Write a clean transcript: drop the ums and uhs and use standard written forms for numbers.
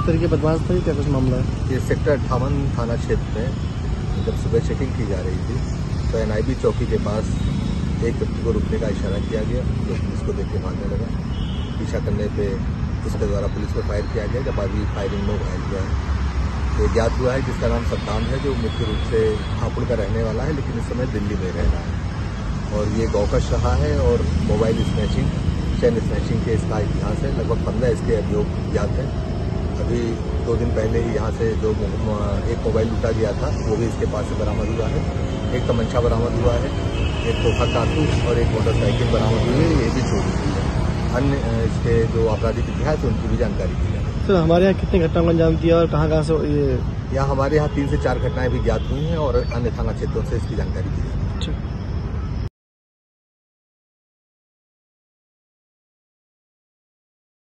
तरह के बदमाश थे, क्या कुछ मामला है? ये सेक्टर 58 थाना क्षेत्र में जब सुबह चेकिंग की जा रही थी तो NIB चौकी के पास एक व्यक्ति को रुकने का इशारा किया गया, जो पुलिस को देख के भागने लगा। पीछा करने पे उसके द्वारा पुलिस पर फायर किया गया, जब अभी फायरिंग में घायल हुआ है। तो ज्ञात हुआ है जिसका नाम सद्दाम है, जो मुख्य रूप से हापुड़ का रहने वाला है, लेकिन इस समय दिल्ली में रह रहा है और ये गौकश रहा है और मोबाइल स्नैचिंग, चैन स्नैचिंग के इसका इतिहास है। लगभग 15 इसके अभियोग ज्ञात हैं। अभी 2 दिन पहले ही यहाँ से जो एक मोबाइल लूटा गया था वो भी इसके पास से बरामद हुआ है। एक तमंचा बरामद हुआ है, एक तोहफा कारतूस और एक मोटरसाइकिल बरामद हुई है, ये भी चोरी हुई है। अन्य इसके जो आपराधिक इतिहास है उनकी भी जानकारी दी है। सर हमारे यहाँ कितनी घटनाओं को अंजाम दिया और कहाँ से ये? यहाँ हमारे यहाँ 3 से 4 घटनाएं भी ज्ञात हुई हैं और अन्य थाना क्षेत्रों से इसकी जानकारी दी है।